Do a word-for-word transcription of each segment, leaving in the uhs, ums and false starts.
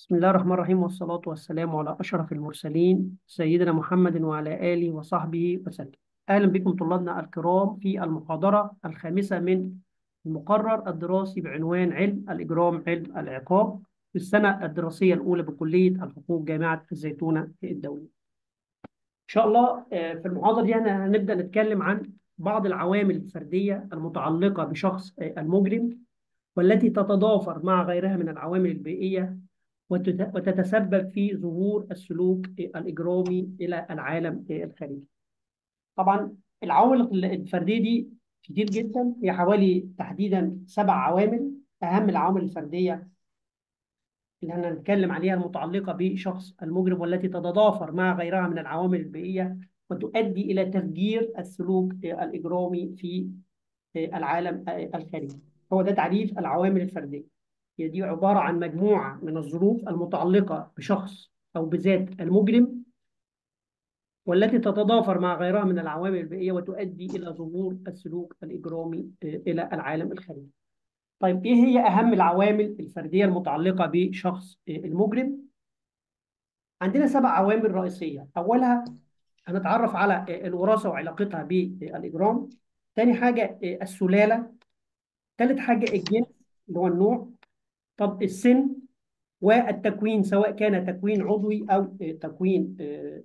بسم الله الرحمن الرحيم، والصلاة والسلام على أشرف المرسلين سيدنا محمد وعلى آله وصحبه وسلم. أهلا بكم طلابنا الكرام في المحاضرة الخامسة من المقرر الدراسي بعنوان علم الإجرام علم العقاب في السنة الدراسية الأولى بكلية الحقوق جامعة الزيتونة الدولية. إن شاء الله آه، في المحاضرة دي أنا هنبدأ نتكلم عن بعض العوامل الفردية المتعلقة بشخص آه، المجرم، والتي تتضافر مع غيرها من العوامل البيئية وتت- وتتسبب في ظهور السلوك الإجرامي إلى العالم الخارجي. طبعا العوامل الفردية دي كتير جدا، هي حوالي تحديدا سبع عوامل. أهم العوامل الفردية اللي هنتكلم عليها المتعلقة بشخص المجرم، والتي تتضافر مع غيرها من العوامل البيئية وتؤدي إلى تفجير السلوك الإجرامي في العالم الخارجي. هو ده تعريف العوامل الفردية. هي دي عبارة عن مجموعة من الظروف المتعلقة بشخص أو بذات المجرم، والتي تتضافر مع غيرها من العوامل البيئية وتؤدي إلى ظهور السلوك الإجرامي إلى العالم الخارجي. طيب إيه هي أهم العوامل الفردية المتعلقة بشخص المجرم؟ عندنا سبع عوامل رئيسية. أولها هنتعرف على الوراثة وعلاقتها بالإجرام. تاني حاجة السلالة. ثالث حاجة الجنس اللي هو النوع. طب السن والتكوين، سواء كان تكوين عضوي أو تكوين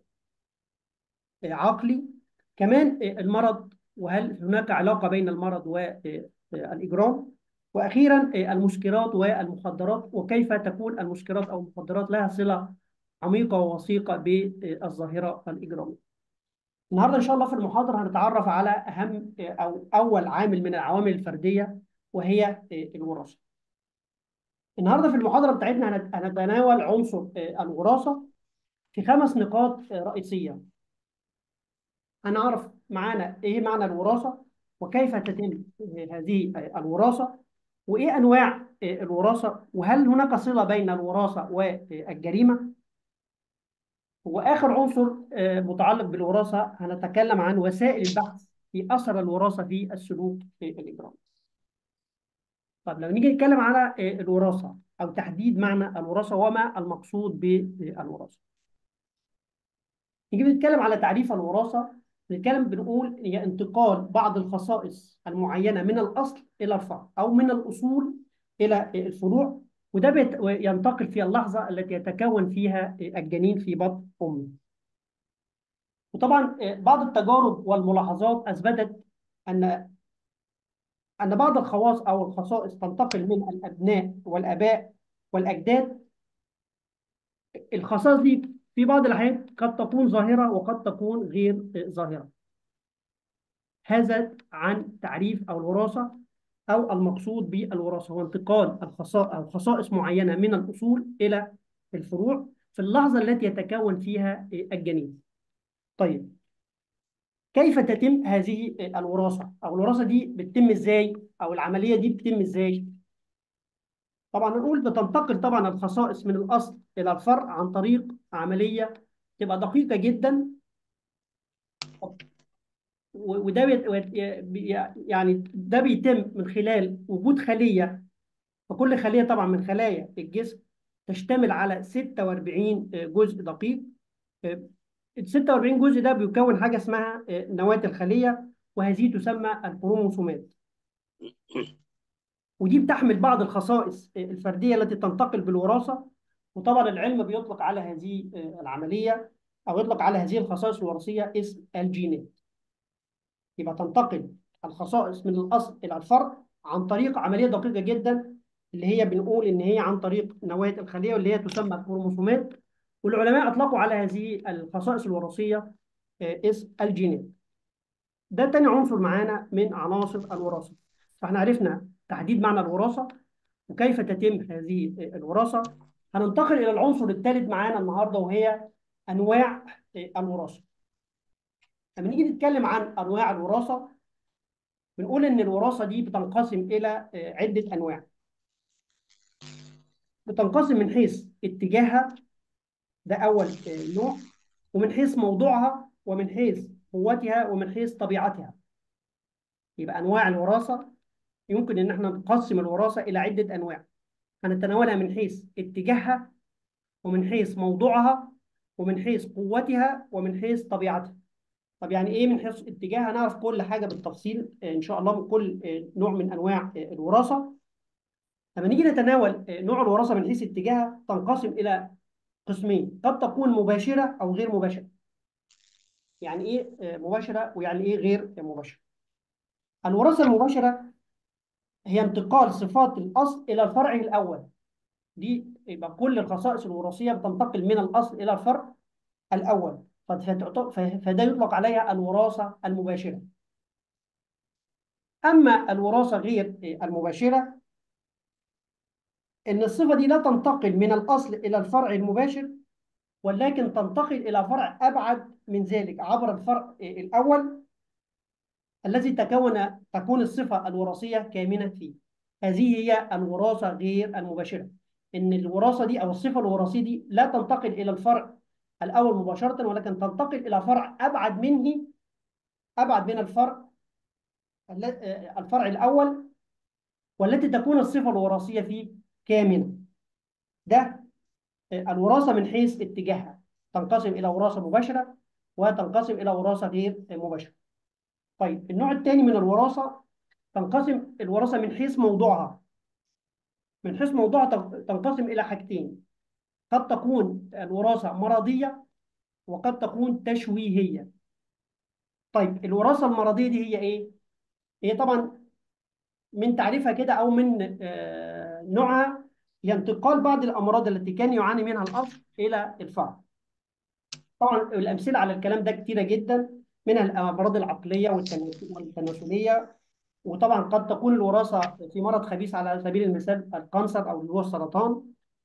عقلي. كمان المرض، وهل هناك علاقة بين المرض والإجرام. وأخيرا المسكرات والمخدرات، وكيف تكون المسكرات أو المخدرات لها صلة عميقة ووثيقة بالظاهرة الإجرامية. النهارده إن شاء الله في المحاضرة هنتعرف على أهم أو أول عامل من العوامل الفردية، وهي الوراثة. النهارده في المحاضرة بتاعتنا هنت- هنتناول عنصر الوراثة في خمس نقاط رئيسية. هنعرف معانا إيه معنى الوراثة، وكيف تتم هذه الوراثة، وإيه أنواع الوراثة، وهل هناك صلة بين الوراثة والجريمة. وآخر عنصر متعلق بالوراثة هنتكلم عن وسائل البحث في أثر الوراثة في السلوك الإجرامي. طب لو نيجي نتكلم على الوراثة أو تحديد معنى الوراثة وما المقصود بالوراثة، نيجي نتكلم على تعريف الوراثة. نتكلم بنقول هي انتقال بعض الخصائص المعينة من الأصل إلى الفرع، أو من الأصول إلى الفروع، وده بيت- ينتقل في اللحظة التي يتكون فيها الجنين في بطن أمه. وطبعا بعض التجارب والملاحظات أثبتت أن أن بعض الخواص أو الخصائص تنتقل من الأبناء والآباء والأجداد. الخصائص دي في بعض الأحيان قد تكون ظاهرة وقد تكون غير ظاهرة. هذا عن تعريف أو الوراثة، أو المقصود بالوراثة هو انتقال الخصائص أو خصائص معينة من الأصول إلى الفروع في اللحظة التي يتكون فيها الجنين. طيب كيف تتم هذه الوراثة، أو الوراثة دي بتتم إزاي، أو العملية دي بتتم إزاي؟ طبعا نقول بتنتقل طبعا الخصائص من الأصل إلى الفرع عن طريق عملية تبقى دقيقة جدا. و- وده بيت- بي- يعني ده بيتم من خلال وجود خلية. فكل خلية طبعا من خلايا الجسم تشتمل على ستة وأربعين جزء دقيق. ال ستة وأربعين جزء ده بيكون حاجة اسمها نواة الخلية، وهذه تسمى الكروموسومات. ودي بتحمل بعض الخصائص الفردية التي تنتقل بالوراثة. وطبعا العلم بيطلق على هذه العملية، أو يطلق على هذه الخصائص الوراثية اسم الجينات. يبقى تنتقل الخصائص من الأصل إلى الفرع عن طريق عملية دقيقة جدا، اللي هي بنقول إن هي عن طريق نواة الخلية، واللي هي تسمى الكروموسومات. والعلماء أطلقوا على هذه الخصائص الوراثية آه، اسم الجينات. ده تاني عنصر معانا من عناصر الوراثة. فاحنا عرفنا تحديد معنى الوراثة وكيف تتم هذه الوراثة. هننتقل إلى العنصر الثالث معانا النهاردة، وهي أنواع آه، الوراثة. لما نيجي نتكلم عن أنواع الوراثة، بنقول إن الوراثة دي بتنقسم إلى آه، عدة أنواع. بتنقسم من حيث اتجاهها، ده أول آه، نوع، ومن حيث موضوعها، ومن حيث قوتها، ومن حيث طبيعتها. يبقى أنواع الوراثة يمكن إن احنا نقسم الوراثة إلى عدة أنواع. هنتناولها من حيث اتجاهها، ومن حيث موضوعها ومن حيث قوتها ومن حيث طبيعتها. طب يعني ايه من حيث اتجاهها؟ نعرف كل حاجه بالتفصيل آه، ان شاء الله من كل آه، نوع من انواع آه، الوراثه. لما نيجي نتناول آه، نوع الوراثه من حيث اتجاهها تنقسم الى قسمين، قد تكون مباشره او غير مباشره. يعني ايه آه، مباشره ويعني ايه غير مباشره؟ الوراثه المباشره هي انتقال صفات الاصل الى الفرع الاول. دي يبقى كل الخصائص الوراثيه بتنتقل من الاصل الى الفرع الاول، فتعت- ف- فده يطلق عليها الوراثه المباشره. اما الوراثه غير المباشره، ان الصفه دي لا تنتقل من الاصل الى الفرع المباشر، ولكن تنتقل الى فرع ابعد من ذلك عبر الفرع الاول الذي تكون تكون الصفه الوراثيه كامنه فيه. هذه هي الوراثه غير المباشره، ان الوراثه دي او الصفه الوراثيه دي لا تنتقل الى الفرع الاول مباشره، ولكن تنتقل الى فرع ابعد منه، ابعد من الفرع الفرع الاول، والتي تكون الصفه الوراثيه فيه كامنه. ده الوراثه من حيث اتجاهها، تنقسم الى وراثه مباشره وتنقسم الى وراثه غير مباشره. طيب النوع الثاني من الوراثه، تنقسم الوراثه من حيث موضوعها. من حيث موضوعها تنقسم الى حاجتين، قد تكون الوراثه مرضيه وقد تكون تشويهيه. طيب الوراثه المرضيه دي هي ايه؟ هي طبعا من تعريفها كده او من آه، نوعها هي انتقال بعض الامراض التي كان يعاني منها الاصل الى الفرع. طبعا الامثله على الكلام ده كتيره جدا، منها الامراض العقليه والتناس- والتناسليه. وطبعا قد تكون الوراثه في مرض خبيث على سبيل المثال الكانسر او اللي هو السرطان.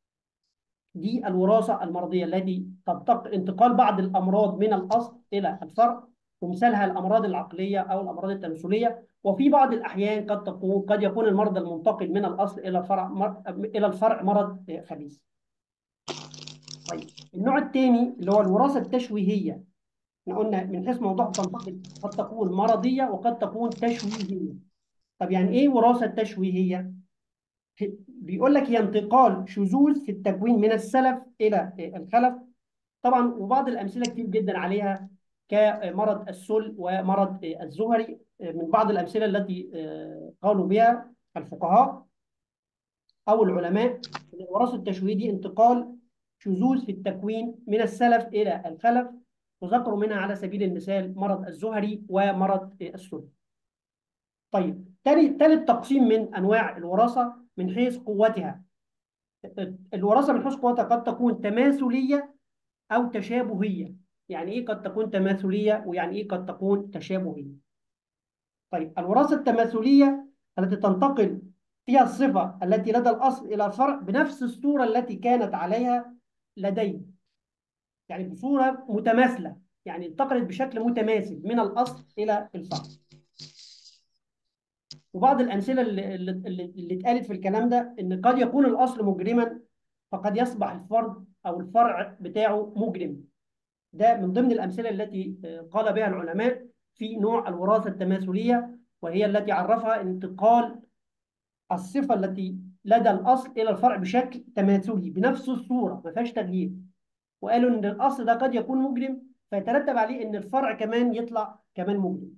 دي الوراثه المرضيه التي تنتقل انتقال بعض الامراض من الاصل الى الفرع، ومثالها الامراض العقليه او الامراض التناسليه. وفي بعض الاحيان قد تكون قد يكون المرض المنتقل من الاصل الى الفرع مر... الى الفرع مرض خبيث. طيب النوع الثاني اللي هو الوراثه التشويهيه، احنا قلنا من حيث موضوع تنتقل قد تكون مرضيه وقد تكون تشويهيه. طب يعني ايه وراثه تشويهيه؟ بيقول لك هي انتقال شذوذ في التكوين من السلف الى الخلف. طبعا وبعض الامثله كتير جدا عليها كمرض السل ومرض الزهري، من بعض الامثله التي قالوا بها الفقهاء او العلماء. الوراثه التشويهيه دي انتقال شذوذ في التكوين من السلف الى الخلف، وذكروا منها على سبيل المثال مرض الزهري ومرض السل. طيب تاني تالت تقسيم من انواع الوراثه من حيث قوتها. الوراثه من حيث قوتها قد تكون تماثليه او تشابهيه. يعني ايه قد تكون تماثليه ويعني ايه قد تكون تشابهيه؟ طيب الوراثه التماثليه التي تنتقل فيها الصفه التي لدى الاصل الى الفرع بنفس الصوره التي كانت عليها لديه، يعني بصوره متماثله، يعني انتقلت بشكل متماثل من الاصل الى الفرع. وبعض الامثله اللي, اللي, اللي اتقالت في الكلام ده ان قد يكون الاصل مجرما فقد يصبح الفرد او الفرع بتاعه مجرم. ده من ضمن الامثله التي قال بها العلماء في نوع الوراثه التماثليه، وهي التي عرفها انتقال الصفه التي لدى الاصل الى الفرع بشكل تماثلي بنفس الصوره ما فيهاش تغيير. وقالوا ان الاصل ده قد يكون مجرم فيترتب عليه ان الفرع كمان يطلع كمان مجرم.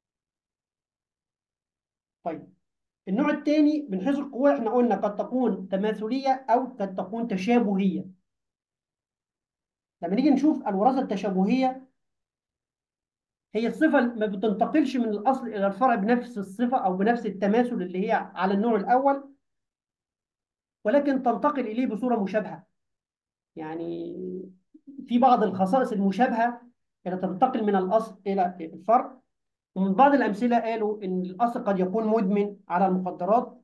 طيب النوع الثاني من حيث القوة احنا قلنا قد تكون تماثلية أو قد تكون تشابهية. لما نيجي نشوف الوراثة التشابهية، هي الصفة ما بتنتقلش من الأصل إلى الفرع بنفس الصفة أو بنفس التماثل اللي هي على النوع الأول، ولكن تنتقل إليه بصورة مشابهة. يعني في بعض الخصائص المشابهة اللي تنتقل من الأصل إلى الفرع. ومن بعض الأمثلة قالوا إن الأصل قد يكون مدمن على المخدرات،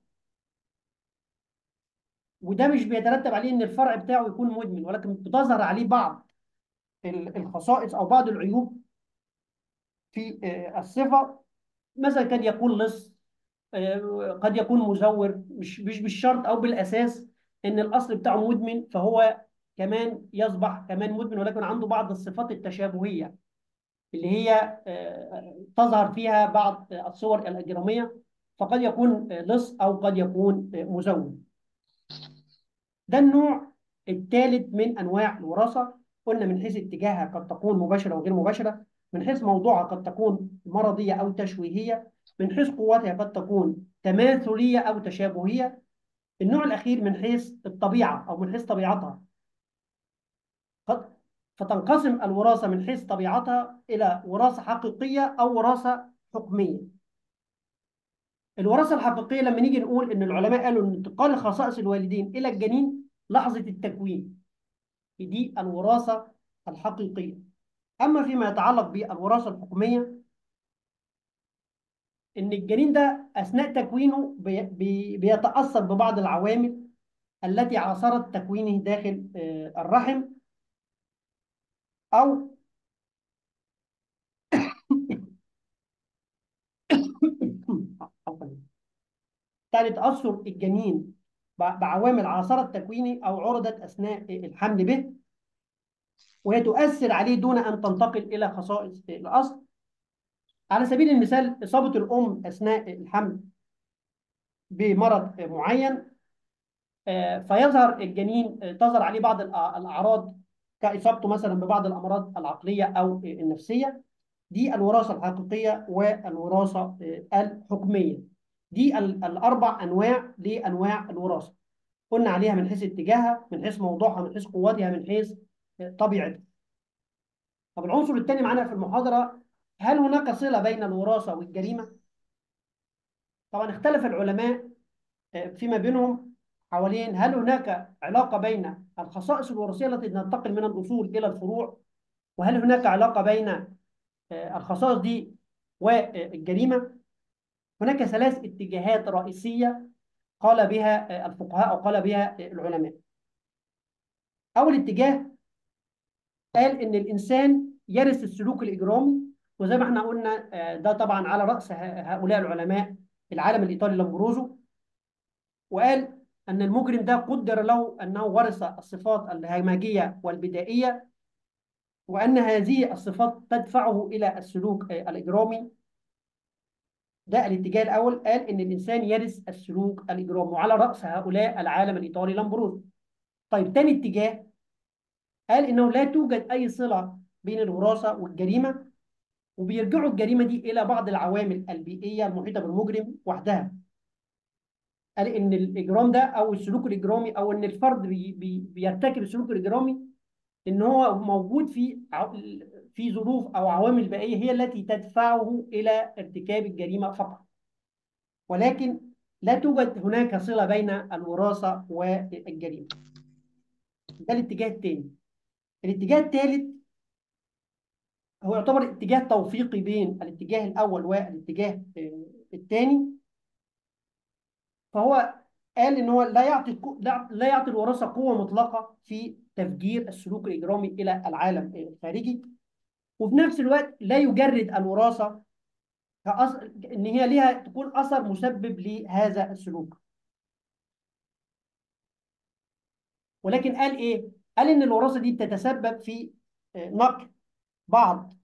وده مش بيترتب عليه إن الفرع بتاعه يكون مدمن، ولكن بتظهر عليه بعض الخصائص او بعض العيوب في آه، الصفه. مثلا قد يكون لص، آه، قد يكون مزور، مش مش بالشرط او بالاساس ان الاصل بتاعه مدمن فهو كمان يصبح كمان مدمن، ولكن عنده بعض الصفات التشابهيه اللي هي آه، تظهر فيها بعض الصور الاجراميه، فقد يكون آه، لص او قد يكون آه، مزور. ده النوع الثالث من أنواع الوراثة. قلنا من حيث اتجاهها قد تكون مباشرة وغير مباشرة، من حيث موضوعها قد تكون مرضية أو تشويهية، من حيث قوتها قد تكون تماثلية أو تشابهية. النوع الأخير من حيث الطبيعة أو من حيث طبيعتها. قد فتنقسم الوراثة من حيث طبيعتها إلى وراثة حقيقية أو وراثة حكمية. الوراثة الحقيقية لما نيجي نقول إن العلماء قالوا إن انتقال خصائص الوالدين إلى الجنين لحظة التكوين، دي الوراثة الحقيقية. أما فيما يتعلق بالوراثة الحكمية، إن الجنين ده أثناء تكوينه بي بي بيتأثر ببعض العوامل التي عاصرت تكوينه داخل آه، الرحم، أو تعني تأثر الجنين بعوامل عاصرت تكوينه أو عرضت أثناء الحمل به، وهي تؤثر عليه دون أن تنتقل إلى خصائص الأصل. على سبيل المثال إصابة الأم أثناء الحمل بمرض معين، آه، فيظهر الجنين، آه، تظهر عليه بعض الأ- الأعراض كإصابته مثلا ببعض الأمراض العقلية أو آه، النفسية. دي الوراثة الحقيقية والوراثة آه، الحكمية. دي ال- الأربع أنواع لأنواع الوراثة. قلنا عليها من حيث اتجاهها، من حيث موضوعها، من حيث قوتها، من حيث آه، طبيعتها. طب العنصر الثاني معانا في المحاضرة: هل هناك صلة بين الوراثة والجريمة؟ طبعا اختلف العلماء آه، فيما بينهم حوالين هل هناك علاقة بين الخصائص الوراثية التي تنتقل من الأصول إلى الفروع، وهل هناك علاقة بين آه، الخصائص دي والجريمة. هناك ثلاث اتجاهات رئيسية قال بها آه، الفقهاء أو قال بها آه، العلماء. أول اتجاه قال إن الإنسان يرث السلوك الإجرامي، وزي ما احنا قلنا آه، ده طبعا على رأس ه- هؤلاء العلماء العالم الإيطالي لامبروزو. وقال أن المجرم ده قدر له أنه ورث الصفات الهمجية والبدائية، وأن هذه الصفات تدفعه إلى السلوك آه، الإجرامي. ده الاتجاه الأول، قال إن الإنسان يرث السلوك الإجرامي، وعلى رأس هؤلاء العالم الإيطالي لامبروزو. طيب تاني اتجاه قال إنه لا توجد أي صلة بين الوراثة والجريمة، وبيرجعوا الجريمة دي إلى بعض العوامل البيئية المحيطة بالمجرم وحدها. قال إن الإجرام ده أو السلوك الإجرامي أو إن الفرد بي بي بيرتكب السلوك الإجرامي إن هو موجود في ع- في ظروف أو عوامل بيئية هي التي تدفعه إلى ارتكاب الجريمة فقط، ولكن لا توجد هناك صلة بين الوراثة والجريمة. ده الاتجاه الثاني. الاتجاه الثالث هو يعتبر اتجاه توفيقي بين الاتجاه الأول والاتجاه آه، الثاني. فهو قال ان هو لا يعطي لا لا يعطي الوراثه قوه مطلقه في تفجير السلوك الاجرامي الى العالم الخارجي، وفي نفس الوقت لا يجرد الوراثه كأثر ان هي ليها تكون اثر مسبب لهذا السلوك. ولكن قال ايه؟ قال ان الوراثه دي بتتسبب في آه، نقل بعض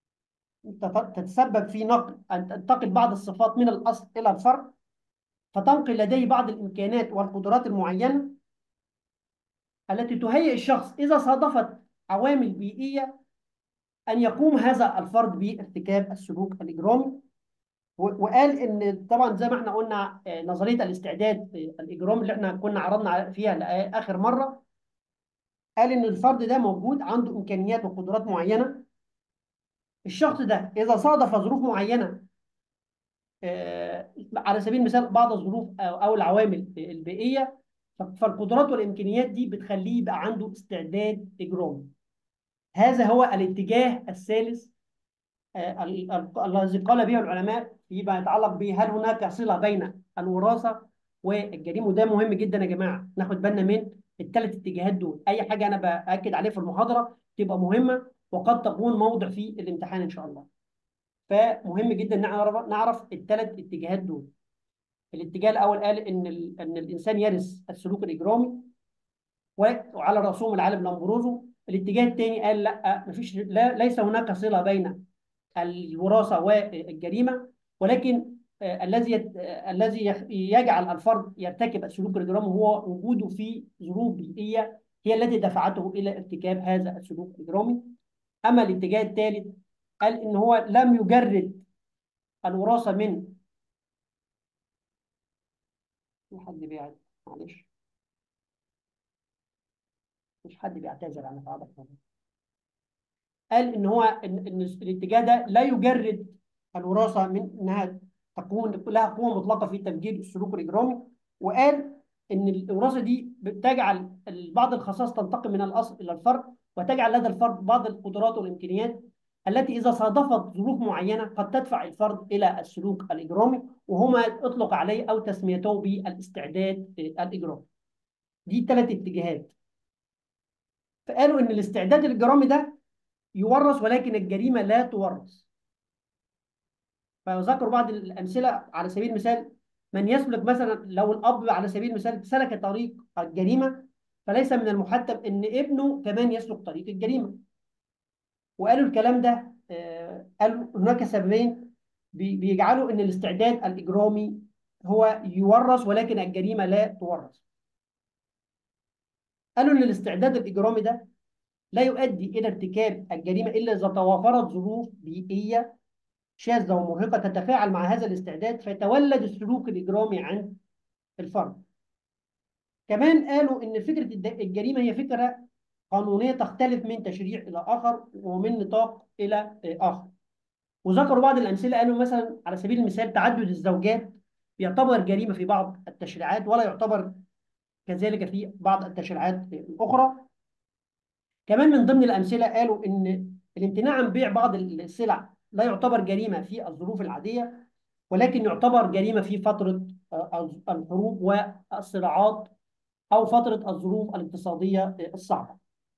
تتسبب في نقل ان تنتقل بعض الصفات من الاصل الى الفرع، فتنقل لديه بعض الامكانات والقدرات المعينه التي تهيئ الشخص إذا صادفت عوامل بيئية أن يقوم هذا الفرد بارتكاب السلوك الإجرامي. و- وقال إن طبعا زي ما احنا قلنا آه، نظرية الاستعداد آه، الإجرامي اللي احنا كنا عرضنا فيها لآ- آخر مرة، قال إن الفرد ده موجود عنده إمكانيات وقدرات معينة. الشخص ده إذا صادف ظروف معينة، آه، على سبيل المثال بعض الظروف أو أو العوامل البيئية، ف- فالقدرات والإمكانيات دي بتخليه يبقى عنده استعداد إجرامي. هذا هو الاتجاه الثالث آه، ال- ال- الذي قال به العلماء فيما يتعلق به هل هناك صلة بين الوراثة والجريمة. وده مهم جدا يا جماعة، ناخد بالنا من الثلاث اتجاهات دول. أي حاجة أنا بأكد عليه في المحاضرة تبقى مهمة وقد تكون موضع في الامتحان إن شاء الله. فمهم جدا نعرف نعرف الثلاث اتجاهات دول. الاتجاه الأول قال إن ال- إن الإنسان يرث السلوك الإجرامي، وعلى رأسهم العالم لامبروزو. الاتجاه الثاني قال لا، مفيش، لا ليس هناك صلة بين الوراثة والجريمة، ولكن آه، الذي يت- آه، الذي يخ- يجعل الفرد يرتكب السلوك الإجرامي هو وجوده في ظروف بيئية هي التي دفعته إلى ارتكاب هذا السلوك الإجرامي. أما الاتجاه الثالث قال إن هو لم يجرد الوراثة من، في حد بيعد معلش، مش حد بيعتذر عن تعاطف. قال ان هو ان إن الاتجاه ده لا يجرد الوراثه من انها تكون لها قوه مطلقه في تفجير السلوك الاجرامي، وقال ان الوراثه دي بتجعل بعض الخصائص تنتقل من الاصل الى الفرد، وتجعل لدى الفرد بعض القدرات والامكانيات التي اذا صادفت ظروف معينه قد تدفع الفرد الى السلوك الاجرامي، وهما اطلق عليه او تسميته بالاستعداد الاجرامي. دي ثلاث اتجاهات. فقالوا ان الاستعداد الاجرامي ده يورث ولكن الجريمه لا تورث. فذكروا بعض الامثله على سبيل المثال: من يسلك مثلا، لو الاب على سبيل المثال سلك طريق الجريمه، فليس من المحتم ان ابنه كمان يسلك طريق الجريمه. وقالوا الكلام ده، آه، قالوا هناك سببين بي- بيجعلوا ان الاستعداد الاجرامي هو يورث ولكن الجريمه لا تورث. قالوا ان الاستعداد الاجرامي ده لا يؤدي الى ارتكاب الجريمه الا اذا توافرت ظروف بيئيه شاذة ومرهقة تتفاعل مع هذا الاستعداد فيتولد السلوك الإجرامي عند الفرد. كمان قالوا إن فكرة الد- الجريمة هي فكرة قانونية تختلف من تشريع إلى آخر ومن نطاق إلى آه، آخر. وذكروا بعض الأمثلة، قالوا مثلا على سبيل المثال تعدد الزوجات يعتبر جريمة في بعض التشريعات ولا يعتبر كذلك في بعض التشريعات الأخرى. كمان من ضمن الأمثلة قالوا إن الامتناع عن بيع بعض السلع لا يعتبر جريمة في الظروف العادية، ولكن يعتبر جريمة في فترة آه، الحروب والصراعات أو فترة الظروف الاقتصادية الصعبة.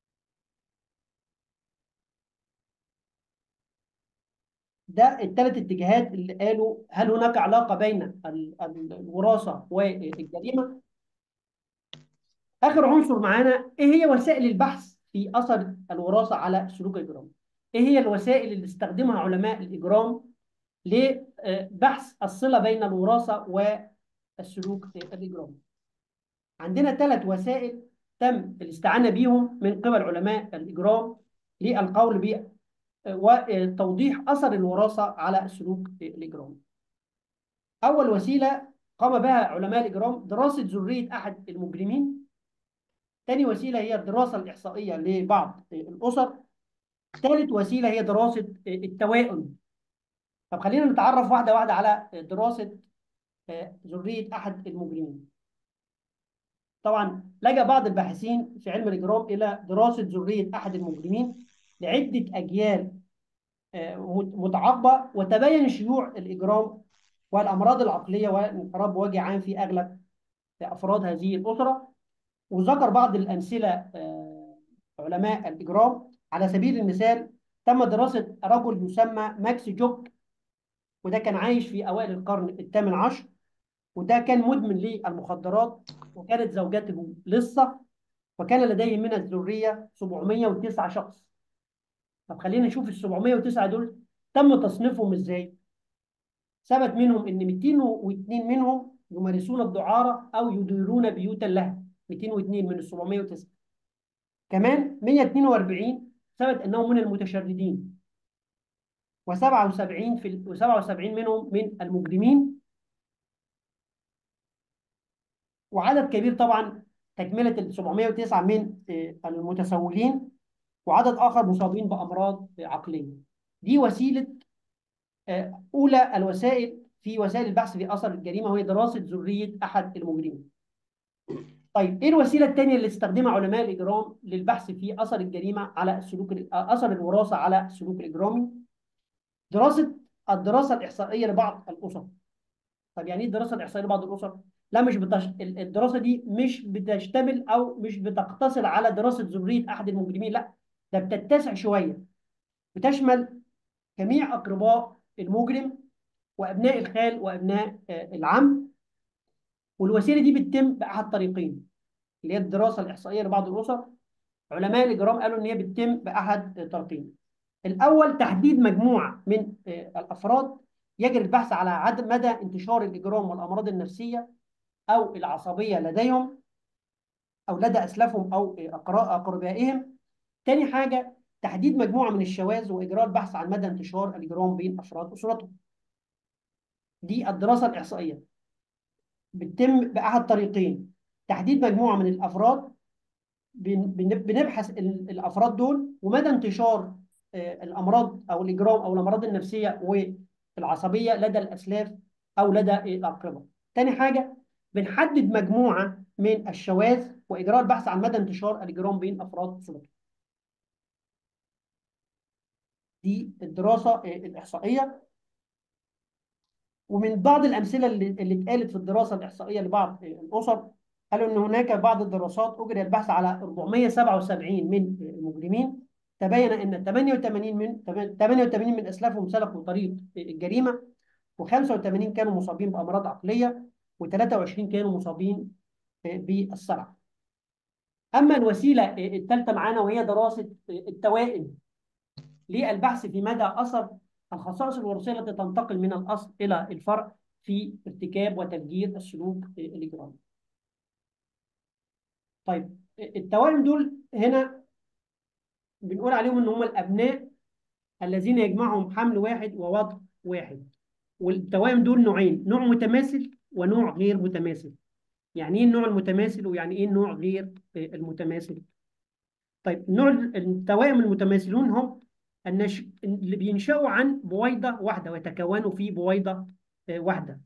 ده الثلاث اتجاهات اللي قالوا هل هناك علاقة بين ال- ال- الوراثة والجريمة. آخر عنصر معانا: إيه هي وسائل البحث في أثر الوراثة على السلوك الإجرامي؟ إيه هي الوسائل اللي استخدمها علماء الإجرام لبحث الصلة بين الوراثة والسلوك الإجرامي؟ عندنا ثلاث وسائل تم الاستعانة بهم من قبل علماء الإجرام للقول ب وتوضيح أثر الوراثة على السلوك الإجرامي. أول وسيلة قام بها علماء الإجرام دراسة ذرية أحد المجرمين. ثاني وسيلة هي الدراسة الإحصائية لبعض الأسر. ثالث وسيلة هي دراسة التوائم. طب خلينا نتعرف واحدة واحدة على دراسة ذرية أحد المجرمين. طبعا لجأ بعض الباحثين في علم الإجرام إلى دراسة ذرية أحد المجرمين لعدة أجيال آه، متعاقبة، وتبين شيوع الإجرام والأمراض العقلية والانحراف بوجه عام في أغلب أفراد هذه الأسرة. وذكر بعض الأمثلة آه، علماء الإجرام. على سبيل المثال تم دراسة رجل يسمى ماكس جوك، وده كان عايش في أوائل القرن الثامن عشر، وده كان مدمن للمخدرات، وكانت زوجته لصة، وكان لديه من الذرية سبعمائة وتسعة شخص. طب خلينا نشوف ال سبعمائة وتسعة دول تم تصنيفهم ازاي. ثبت منهم ان مئتين واثنين منهم يمارسون الدعارة او يديرون بيوتا لها، مئتين واثنين من ال سبعمائة وتسعة. كمان مئة واثنين وأربعين ثبت انهم من المتشردين، و77 في و77 منهم من المجرمين، وعدد كبير طبعا تكملة ال سبعمائة وتسعة من آه، المتسولين، وعدد آخر مصابين بأمراض عقلية. دي وسيلة آه، أولى الوسائل في وسائل البحث في أثر الجريمة، وهي دراسة ذرية أحد المجرمين. طيب إيه الوسيلة الثانية اللي استخدمها علماء الإجرام للبحث في أثر الجريمة على السلوك آه، أثر الوراثة على السلوك الإجرامي؟ دراسة الدراسة الإحصائية لبعض الأسر. طب يعني إيه الدراسة الإحصائية لبعض الأسر؟ لا، مش بتش... الدراسة دي مش بتشتمل أو مش بتقتصر على دراسة ذرية أحد المجرمين، لا، ده بتتسع شوية، بتشمل جميع أقرباء المجرم وأبناء الخال وأبناء آه، العم. والوسيلة دي بتتم بأحد طريقين، اللي هي الدراسة الإحصائية لبعض الأسر. علماء الإجرام قالوا إن هي بتتم بأحد آه، طريقين. الأول تحديد مجموعة من آه، الأفراد يجري البحث على عدد مدى انتشار الإجرام والأمراض النفسية أو العصبية لديهم. أو لدى أسلافهم أو أقراء أقربائهم. تاني حاجة تحديد مجموعة من الشواذ وإجراء البحث عن مدى انتشار الإجرام بين أفراد أسرتهم. دي الدراسة الإحصائية بتتم بأحد طريقين: تحديد مجموعة من الأفراد، بن- بن- بنبحث ال- الافراد دول ومدى انتشار آه، الامراض او الاجرام او الامراض النفسيه والعصبيه لدى الاسلاف او لدى الاقرباء. تاني حاجه بنحدد مجموعه من الشواذ واجراء البحث عن مدى انتشار الاجرام بين افراد اسرته. دي الدراسه آه، الاحصائيه. ومن بعض الامثله اللي اللي اتقالت في الدراسه الاحصائيه لبعض آه، الاسر، قالوا ان هناك بعض الدراسات اجري البحث على أربعمائة وسبعة وسبعين من المجرمين، تبين ان ثمانية وثمانين من ثمانية وثمانين من اسلافهم سلكوا طريق الجريمه، و85 كانوا مصابين بامراض عقليه، و23 كانوا مصابين بالصلع. اما الوسيله الثالثه معانا وهي دراسه التوائم للبحث في مدى اثر الخصائص الوراثيه التي تنتقل من الاصل الى الفرع في ارتكاب وتفجير السلوك الاجرامي. طيب التوائم دول هنا بنقول عليهم ان هم الابناء الذين يجمعهم حمل واحد ووضع واحد. والتوائم دول نوعين: نوع متماثل ونوع غير متماثل. يعني ايه النوع المتماثل ويعني ايه النوع غير المتماثل؟ طيب نوع التوائم المتماثلون هم النش... اللي بينشأوا عن بويضة واحدة ويتكونوا في بويضة واحدة.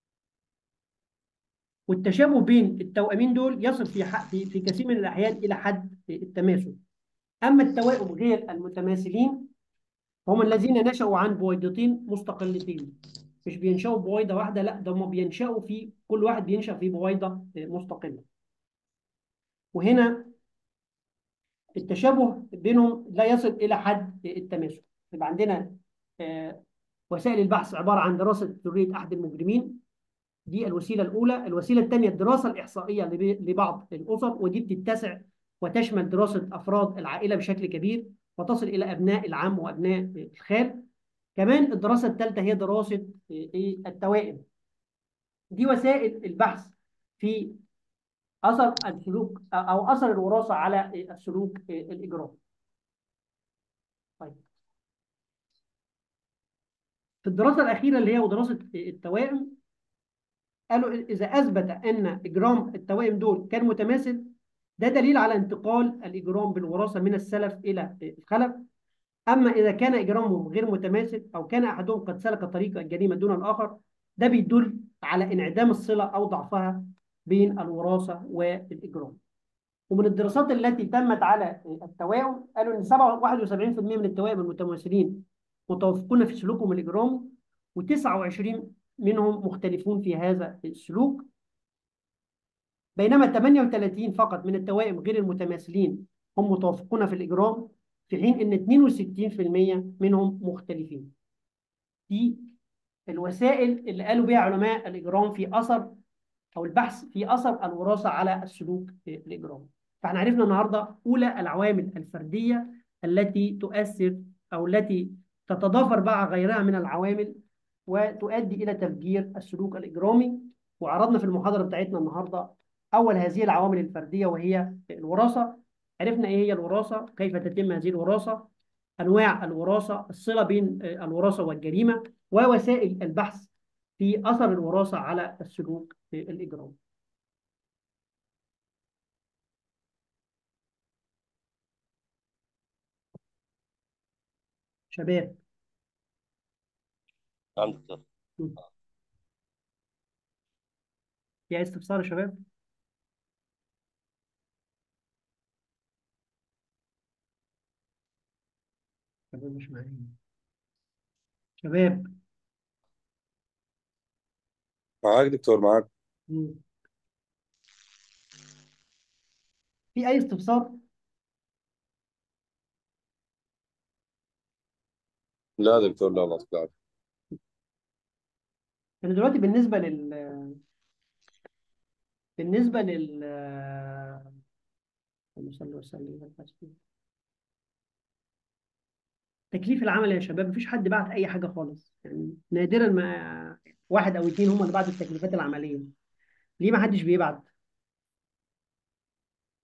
والتشابه بين التوأمين دول يصل في ح... في في كثير من الأحيان إلى حد التماثل. أما التوائم غير المتماثلين هم الذين نشأوا عن بويضتين مستقلتين، مش بينشأوا بويضة واحدة، لا ده هم بينشأوا في كل واحد بينشأ في بويضة مستقلة. وهنا التشابه بينهم لا يصل إلى حد التماثل. يبقى عندنا آه، وسائل البحث عبارة عن دراسة ذرية أحد المجرمين، دي الوسيلة الأولى. الوسيلة الثانية الدراسة الإحصائية لب- لبعض الأسر، ودي بتتسع وتشمل دراسة أفراد العائلة بشكل كبير وتصل إلى أبناء العم وأبناء الخال. كمان الدراسة الثالثة هي دراسة إيه؟ التوائم. دي وسائل البحث في أثر السلوك أو أثر الوراثة على السلوك الإجرامي. طيب في الدراسة الأخيرة اللي هي دراسة التوائم، قالوا إذا أثبت أن إجرام التوائم دول كان متماثل، ده دليل على انتقال الإجرام بالوراثة من السلف إلى الخلف. أما إذا كان إجرامهم غير متماثل أو كان أحدهم قد سلك طريق الجريمة دون الآخر، ده بيدل على انعدام الصلة أو ضعفها بين الوراثة والإجرام. ومن الدراسات التي تمت على التوائم قالوا إن واحد وسبعين بالمئة من التوائم المتماثلين متوافقون في سلوكهم الإجرامي، و29 منهم مختلفون في هذا السلوك، بينما ثمانية وثلاثين فقط من التوائم غير المتماثلين هم متوافقون في الإجرام، في حين أن اثنين وستين بالمئة منهم مختلفين. دي الوسائل اللي قالوا بها علماء الإجرام في أثر أو البحث في أثر الوراثة على السلوك الإجرامي. فاحنا عرفنا النهاردة أولى العوامل الفردية التي تؤثر أو التي تتضافر مع غيرها من العوامل وتؤدي إلى تفجير السلوك الإجرامي. وعرضنا في المحاضرة بتاعتنا النهاردة أول هذه العوامل الفردية وهي الوراثة. عرفنا إيه هي الوراثة، كيف تتم هذه الوراثة، أنواع الوراثة، الصلة بين الوراثة والجريمة، ووسائل البحث في أثر الوراثة على السلوك الإجرامي. شباب. عندك. مم. في استفسار يا شباب؟ شباب مش معايا. شباب. معاك دكتور معاك. مم. في أي استفسار؟ لا دكتور، لا لا لا. يعني دلوقتي بالنسبة لل بالنسبة لل اللهم صل وسلم على رسول. تكليف العمل يا شباب مفيش حد بعت أي حاجة خالص، يعني نادرا ما واحد أو اتنين هم اللي بعتوا التكليفات العملية. ليه ما حدش بيبعت؟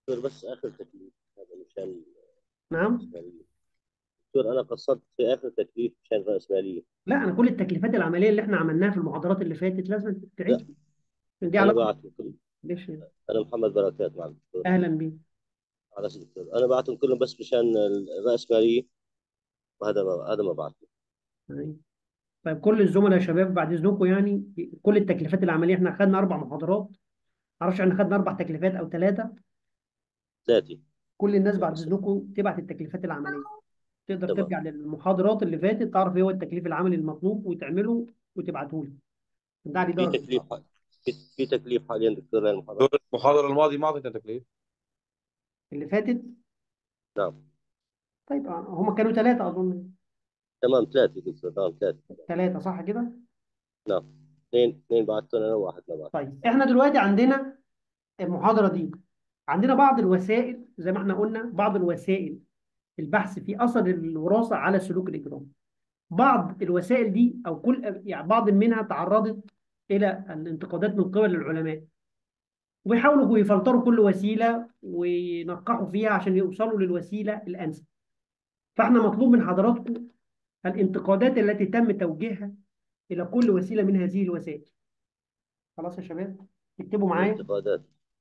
دكتور بس آخر تكليف هذا مشان نعم. الرأسمالية. دكتور أنا قصرت في آخر تكليف مشان الرأسمالية. لا، انا كل التكليفات العمليه اللي احنا عملناها في المحاضرات اللي فاتت لازم لا، تعيد. دي أنا علاقه. بعتهم كل ليش؟ أنا محمد بركات مع الدكتور. اهلا بيك. على اساس الدكتور أنا بعتهم كلهم بس مشان الرأسمالية، وهذا ما هذا ما بعته. يعني طيب، كل الزملاء يا شباب بعد اذنكم، يعني كل التكليفات العمليه احنا خدنا اربع محاضرات. معرفش احنا خدنا اربع تكليفات او ثلاثه. ذاتي. كل الناس بعد بس اذنكم تبعت التكليفات العمليه. تقدر تمام. ترجع للمحاضرات اللي فاتت تعرف ايه هو التكليف العملي المطلوب وتعمله وتبعته لي. ده عليه في درجه ان شاء تكليف الله. ح- في, في تكليف حاليا دكتور للمحاضرة. دكتور المحاضرة الماضية ما أعطيتنا تكليف. اللي فاتت. نعم. طيب آه، هم كانوا ثلاثه اظن. تمام ثلاثة دكتور، نعم ثلاثة. ثلاثه صح كده. نعم. اثنين اثنين بعتهم أنا وواحد ما بعته. طيب احنا دلوقتي عندنا المحاضره دي، عندنا بعض الوسائل زي ما احنا قلنا، بعض الوسائل البحث في اثر الوراثه على السلوك الاجرامي. بعض الوسائل دي او كل يعني بعض منها تعرضت الى الانتقادات من قبل العلماء، وبيحاولوا يفلتروا كل وسيله وينقحوا فيها عشان يوصلوا للوسيله الانسب. فاحنا مطلوب من حضراتكم الانتقادات التي تم توجيهها الى كل وسيله من هذه الوسائل. خلاص يا شباب، اكتبوا معايا. الانتقادات.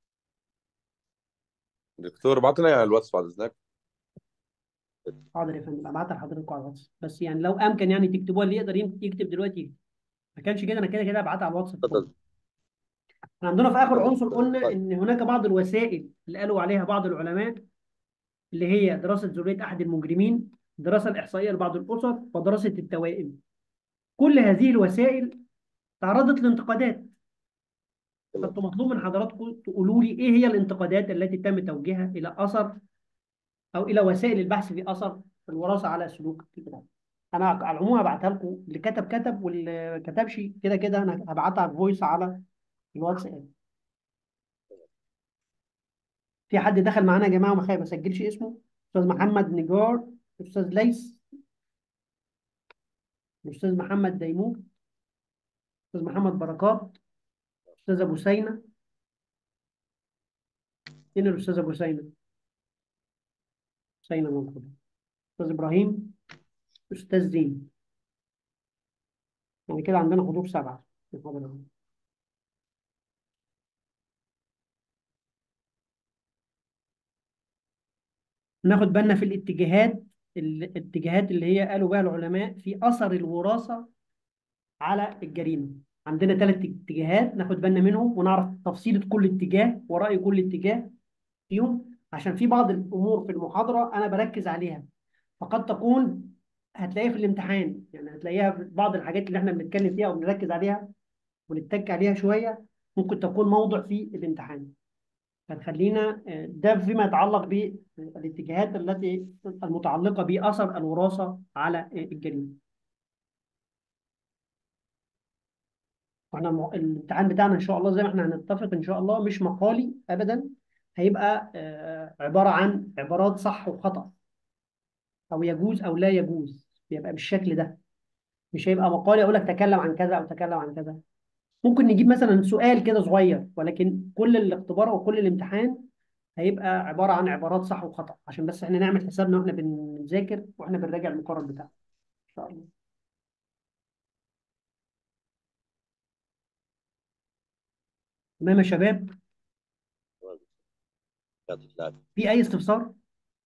دكتور بعتنا إياها على الواتس بعد إذنك. حاضر يا فندم، ابعتها لحضراتكم على الواتس، بس يعني لو امكن يعني تكتبوها، اللي يقدر يكتب دلوقتي يكتب. ما كانش كده انا كده كده ابعتها على الواتس الفاضي. تفضل. احنا عندنا في اخر تفضل عنصر دكتور قلنا طيب. ان هناك بعض الوسائل اللي قالوا عليها بعض العلماء، اللي هي دراسه ذريه احد المجرمين، الدراسه الاحصائيه لبعض الاسر، ودراسه التوائم. كل هذه الوسائل تعرضت لانتقادات. تمام. فانتم مطلوب من حضراتكم تقولوا لي ايه هي الانتقادات التي تم توجيهها الى اثر او الى وسائل البحث في اثر الوراثه على سلوك البنات. انا على العموم هبعتها لكم، اللي كتب كتب واللي ما كتبش كده كده انا هبعتها فويس على الواتساب. في حد دخل معانا يا جماعه وما خايف ما سجلش اسمه؟ استاذ محمد نجار، استاذ ليس، الاستاذ محمد ديموم، استاذ محمد بركات، استاذ ابو سينا. فين الاستاذ ابو سينا؟ سينا موجود. استاذ ابراهيم، استاذ زين. يعني كده عندنا حضور سبعه في المحاضره. ناخد بالنا في الاتجاهات، الاتجاهات اللي هي قالوا بها العلماء في اثر الوراثه على الجريمه. عندنا ثلاث اتجاهات ناخد بالنا منهم، ونعرف تفصيله كل اتجاه ورأي كل اتجاه فيهم، عشان في بعض الامور في المحاضره انا بركز عليها، فقد تكون هتلاقيها في الامتحان، يعني هتلاقيها في بعض الحاجات اللي احنا بنتكلم فيها وبنركز عليها ونتك عليها شويه، ممكن تكون موضع في الامتحان. فخلينا آه، ده فيما يتعلق بالاتجاهات التي المتعلقه باثر الوراثه على آه، الجريمه. واحنا الم- الامتحان بتاعنا ان شاء الله زي ما احنا هنتفق ان شاء الله مش مقالي ابدا، هيبقى آه، عباره عن عبارات صح وخطأ، او يجوز او لا يجوز، بيبقى بالشكل ده. مش هيبقى مقالي اقول لك تكلم عن كذا او تكلم عن كذا. ممكن نجيب مثلا سؤال كده صغير، ولكن كل الاختبار وكل الامتحان هيبقى عباره عن عبارات صح وخطأ، عشان بس احنا نعمل حسابنا واحنا بنذاكر واحنا بنراجع المقرر بتاعنا ان شاء الله. تمام يا شباب. تمام. يعطيك العافية. في اي استفسار؟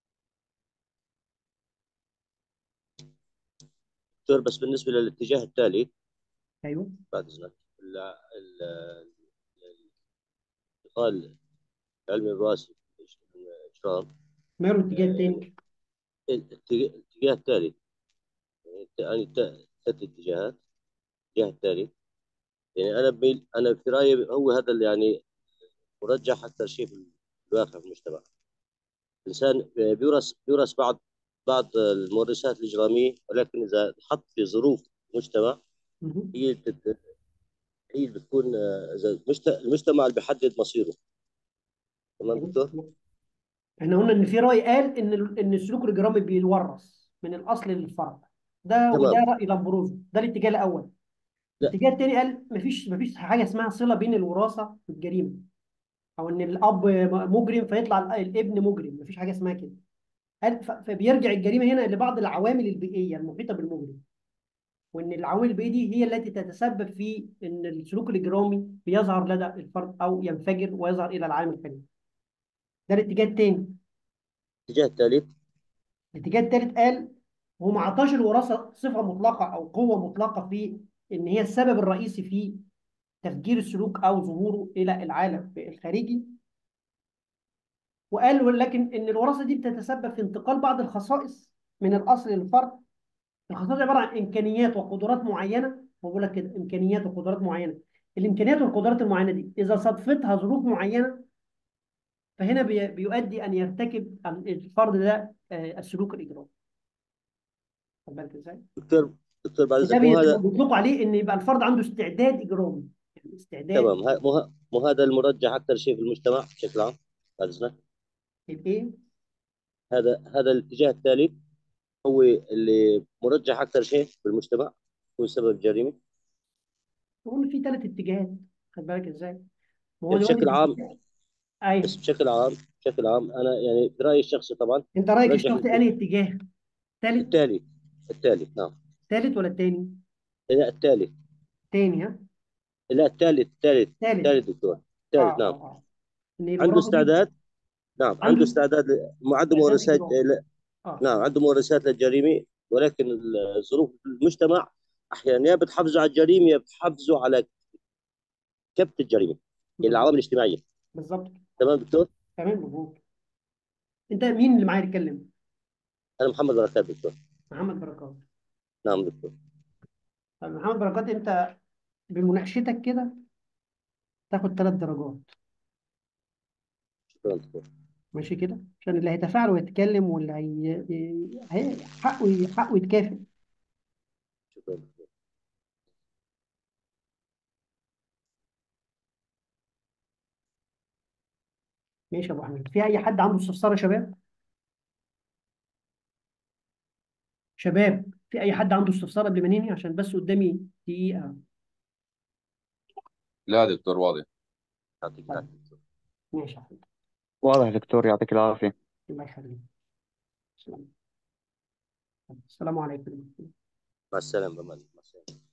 دكتور بس بالنسبة للاتجاه التالي، ايوه. بعد إذنك، ال- ال- الانتقال العلمي الوراثي الإجرام. ما هو الاتجاه آه، يعني التاني؟ الاتجاه الاتجاه التالي، يعني الت- ثلاث اتجاهات. الاتجاه التالي يعني أنا بميل، أنا في رأيي هو هذا اللي يعني مرجح أكثر شيء في الواقع في المجتمع. الإنسان بيورث بيورث بعض بعض المورثات الإجرامية، ولكن إذا حط في ظروف مجتمع، مهم. هي بتت- هي اللي بتكون آه، إذا المجت- المجتمع اللي بيحدد مصيره. تمام دكتور؟ احنا قلنا ان في راي قال ان ال- ان السلوك الاجرامي بيتورث من الاصل للفرع. ده وده تمام. راي لامبروزو، ده الاتجاه الاول. لا. الاتجاه الثاني قال مفيش مفيش حاجه اسمها صله بين الوراثه والجريمه. او ان الاب مجرم فيطلع الابن مجرم، مفيش حاجه اسمها كده. قال ف- فبيرجع الجريمه هنا لبعض العوامل البيئيه المحيطه بالمجرم، وان العوامل البيئيه دي هي التي تتسبب في ان السلوك الاجرامي بيظهر لدى الفرد او ينفجر ويظهر الى العالم الخارجي. ده الاتجاه الثاني. الاتجاه الثالث. الاتجاه الثالث قال هو ما عطاش الوراثه صفه مطلقه او قوه مطلقه في ان هي السبب الرئيسي في تفجير السلوك او ظهوره الى العالم الخارجي، وقال ولكن ان الوراثه دي بتتسبب في انتقال بعض الخصائص من الاصل للفرد. الخصائص عباره عن امكانيات وقدرات معينه، هو بيقول لك كده امكانيات وقدرات معينه. الامكانيات والقدرات المعينه دي اذا صادفتها ظروف معينه فهنا بي- بيؤدي ان يرتكب الفرد ده آه، السلوك الاجرامي. خد بالك ازاي؟ دكتور دكتور بعد وده اذنك، مو بيت- هذا بيطلقوا عليه ان يبقى الفرد عنده استعداد اجرامي، يعني استعداد. تمام، ها- مو ه- مو هذا المرجح اكثر شيء في المجتمع بشكل عام بعد اذنك؟ الايه؟ هذا هذا الاتجاه الثالث هو اللي مرجح اكثر شيء في المجتمع، هو سبب جريمه. نقول في ثلاث اتجاهات. خد بالك ازاي؟ ما هو بشكل دلوقتي. عام، بس ايوه. بشكل عام بشكل عام انا يعني في رايي الشخصي طبعا انت رايك برجح الشخصي الات- انهي اتجاه؟ ثالث؟ الثالث. الثالث نعم. ثالث ولا الثاني؟ لا الثالث. ثاني ها؟ لا الثالث الثالث. ثالث. الثالث دكتور. اه الثالث اه نعم. اه. ان عنده الوراثه دي استعداد. نعم عنده عنده استعداد ل- عنده استعداد ممارسات. اجرامي. اه. نعم عنده ممارسات للجريمه، ولكن ظروف المجتمع احيانا يا بتحفزه على الجريمه يا بتحفزه على كبت الجريمه، يعني بالظبط. العوامل الاجتماعيه. بالظبط. تمام دكتور. تمام مظبوط. انت مين اللي معايا يتكلم؟ انا محمد بركات دكتور. محمد بركات. نعم دكتور. طب محمد بركات، انت بمناقشتك كده تاخد ثلاث درجات. شكرا دكتور. ماشي كده عشان اللي هيتفاعل ويتكلم واللي هي... هي... حقه حقه يتكافئ. شكرا دكتور. ماشي يا ابو حميد، في اي حد عنده استفسار يا شباب؟ شباب، في اي حد عنده استفسار قبل ما ننهي؟ عشان بس قدامي دقيقة. لا يا دكتور واضح. يعطيك طيب. العافيه دكتور. ماشي يا حبيبي. واضح دكتور، يعطيك العافية. الله يخليك. السلام السلام عليكم. مع السلامه. مع السلامه.